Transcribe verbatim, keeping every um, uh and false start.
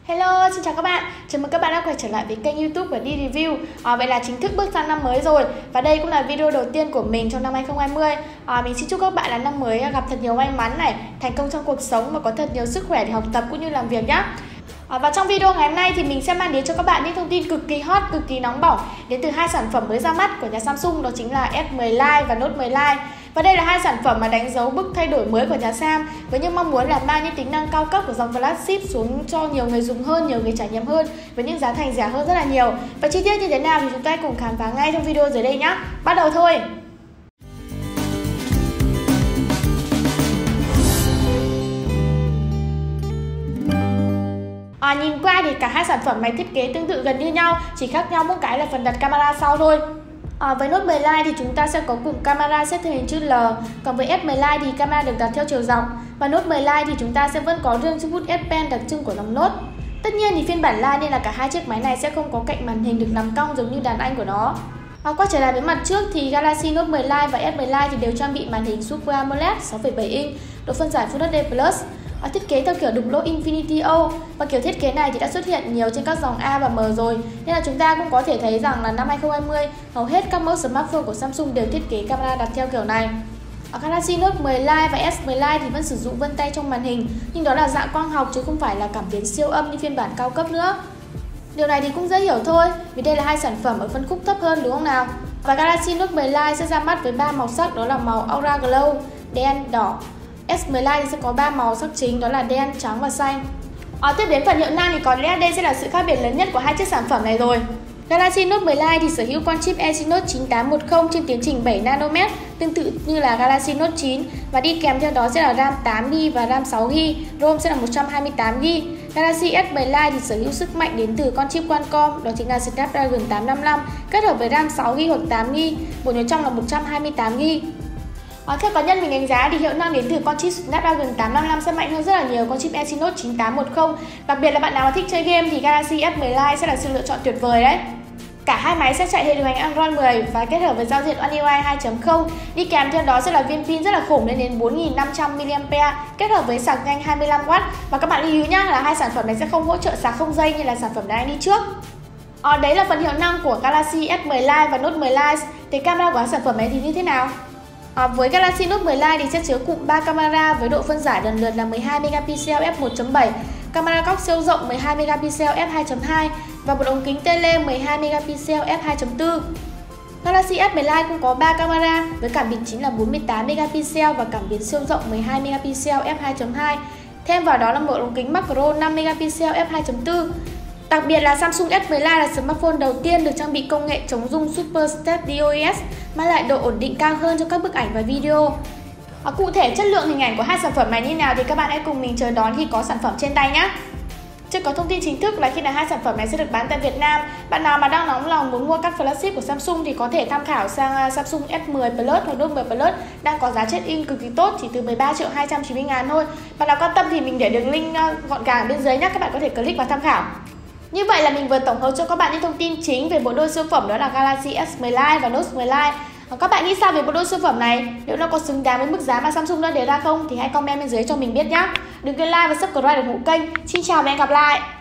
Hello, xin chào các bạn. Chào mừng các bạn đã quay trở lại với kênh YouTube của Đi Review. À, vậy là chính thức bước sang năm mới rồi. Và đây cũng là video đầu tiên của mình trong năm hai không hai không. À, mình xin chúc các bạn là năm mới gặp thật nhiều may mắn này, thành công trong cuộc sống và có thật nhiều sức khỏe để học tập cũng như làm việc nhé. À, và trong video ngày hôm nay thì mình sẽ mang đến cho các bạn những thông tin cực kỳ hot, cực kỳ nóng bỏng đến từ hai sản phẩm mới ra mắt của nhà Samsung, đó chính là S mười Lite và Note mười Lite. Và đây là hai sản phẩm mà đánh dấu bước thay đổi mới của nhà Sam với những mong muốn là mang những tính năng cao cấp của dòng flagship xuống cho nhiều người dùng hơn, nhiều người trải nghiệm hơn với những giá thành rẻ hơn rất là nhiều. Và chi tiết như thế nào thì chúng ta cùng khám phá ngay trong video dưới đây nhé. Bắt đầu thôi. À, nhìn qua thì cả hai sản phẩm này thiết kế tương tự gần như nhau, chỉ khác nhau một cái là phần đặt camera sau thôi. À, với Note mười Lite thì chúng ta sẽ có cụm camera xếp theo hình chữ L, còn với S mười Lite thì camera được đặt theo chiều dọc, và Note mười Lite thì chúng ta sẽ vẫn có riêng chiếc bút S Pen đặc trưng của dòng Note. Tất nhiên thì phiên bản Lite nên là cả hai chiếc máy này sẽ không có cạnh màn hình được nằm cong giống như đàn anh của nó. À, quay trở lại với mặt trước thì Galaxy Note mười Lite và S mười Lite thì đều trang bị màn hình Super AMOLED sáu phẩy bảy inch, độ phân giải Full hát đê plus. À, thiết kế theo kiểu đục lỗ Infinity O, và kiểu thiết kế này thì đã xuất hiện nhiều trên các dòng A và M rồi, nên là chúng ta cũng có thể thấy rằng là năm hai không hai không hầu hết các mẫu smartphone của Samsung đều thiết kế camera đặt theo kiểu này. Ở Galaxy Note mười Lite và S mười Lite thì vẫn sử dụng vân tay trong màn hình, nhưng đó là dạng quang học chứ không phải là cảm biến siêu âm như phiên bản cao cấp nữa. Điều này thì cũng dễ hiểu thôi, vì đây là hai sản phẩm ở phân khúc thấp hơn đúng không nào? Và Galaxy Note mười Lite sẽ ra mắt với ba màu sắc, đó là màu Aura Glow, đen, đỏ. S mười Lite sẽ có ba màu sắc chính, đó là đen, trắng và xanh. À, tiếp đến phần hiệu năng thì có lẽ đây sẽ là sự khác biệt lớn nhất của hai chiếc sản phẩm này rồi. Galaxy Note mười Lite thì sở hữu con chip Exynos chín tám một không trên tiến trình bảy nanomet, tương tự như là Galaxy Note chín, và đi kèm theo đó sẽ là RAM tám gi ga bai và RAM sáu gi ga bai, ROM sẽ là một trăm hai mươi tám gi ga bai. Galaxy S mười Lite thì sở hữu sức mạnh đến từ con chip Qualcomm, đó chính là Snapdragon tám năm năm kết hợp với RAM sáu gi ga bai hoặc tám gi ga bai, bộ nhớ trong là một trăm hai mươi tám gi ga bai. À, theo cá nhân mình đánh giá thì hiệu năng đến từ con chip Snapdragon tám năm năm sẽ mạnh hơn rất là nhiều con chip Exynos chín tám một không. Đặc biệt là bạn nào mà thích chơi game thì Galaxy S mười Lite sẽ là sự lựa chọn tuyệt vời đấy. Cả hai máy sẽ chạy hệ điều hành Android mười và kết hợp với giao diện One U I hai chấm không. Đi kèm theo đó sẽ là viên pin rất là khủng lên đến bốn nghìn năm trăm mi li am pe kết hợp với sạc nhanh hai mươi lăm oát. Và các bạn lưu ý nhá là hai sản phẩm này sẽ không hỗ trợ sạc không dây như là sản phẩm đang đi trước. À, đấy là phần hiệu năng của Galaxy S mười Lite và Note mười Lite. Thế camera của hai sản phẩm này thì như thế nào? À, với Galaxy Note mười Lite thì sẽ chứa cụm ba camera với độ phân giải lần lượt là mười hai megapixel f một chấm bảy, camera góc siêu rộng mười hai megapixel f hai chấm hai và một ống kính tele mười hai megapixel f hai chấm bốn. Galaxy S mười Lite cũng có ba camera với cảm biến chính là bốn mươi tám megapixel và cảm biến siêu rộng mười hai megapixel f hai chấm hai. Thêm vào đó là một ống kính macro năm megapixel f hai chấm bốn. Đặc biệt là Samsung S mười Lite là smartphone đầu tiên được trang bị công nghệ chống rung Super Steady o ét, mang lại độ ổn định cao hơn cho các bức ảnh và video. À, cụ thể chất lượng hình ảnh của hai sản phẩm này như nào thì các bạn hãy cùng mình chờ đón khi có sản phẩm trên tay nhé. Chưa có thông tin chính thức là khi nào hai sản phẩm này sẽ được bán tại Việt Nam. Bạn nào mà đang nóng lòng muốn mua các flagship của Samsung thì có thể tham khảo sang Samsung S mười Plus hoặc Note mười Plus đang có giá check-in cực kỳ tốt, chỉ từ mười ba triệu hai trăm chín mươi ngàn thôi. Bạn nào quan tâm thì mình để đường link gọn gàng bên dưới nhé, các bạn có thể click và tham khảo. Như vậy là mình vừa tổng hợp cho các bạn những thông tin chính về bộ đôi siêu phẩm đó là Galaxy S mười Lite và Note mười Lite. Các bạn nghĩ sao về bộ đôi siêu phẩm này? Liệu nó có xứng đáng với mức giá mà Samsung đã đề ra không? Thì hãy comment bên dưới cho mình biết nhé. Đừng quên like và subscribe để ủng hộ kênh. Xin chào và hẹn gặp lại.